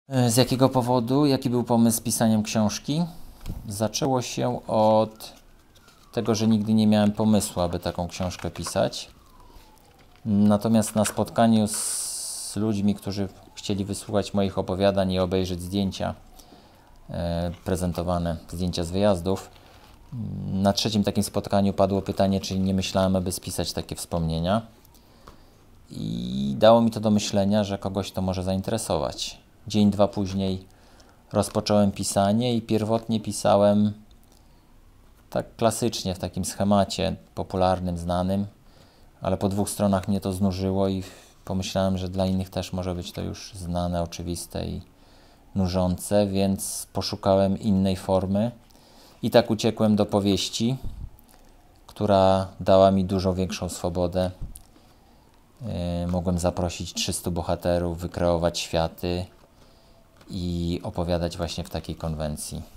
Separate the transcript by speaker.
Speaker 1: Z jakiego powodu? Jaki był pomysł z pisaniem książki? Zaczęło się od tego, że nigdy nie miałem pomysłu, aby taką książkę pisać. Natomiast na spotkaniu z ludźmi, którzy chcieli wysłuchać moich opowiadań i obejrzeć zdjęcia prezentowane, zdjęcia z wyjazdów, na trzecim takim spotkaniu padło pytanie, czy nie myślałem, aby spisać takie wspomnienia. I dało mi to do myślenia, że kogoś to może zainteresować. Dzień, dwa później rozpocząłem pisanie i pierwotnie pisałem tak klasycznie, w takim schemacie popularnym, znanym, ale po 2 stronach mnie to znużyło i pomyślałem, że dla innych też może być to już znane, oczywiste i nużące, więc poszukałem innej formy i tak uciekłem do powieści, która dała mi dużo większą swobodę. Mogłem zaprosić 300 bohaterów, wykreować światy i opowiadać właśnie w takiej konwencji.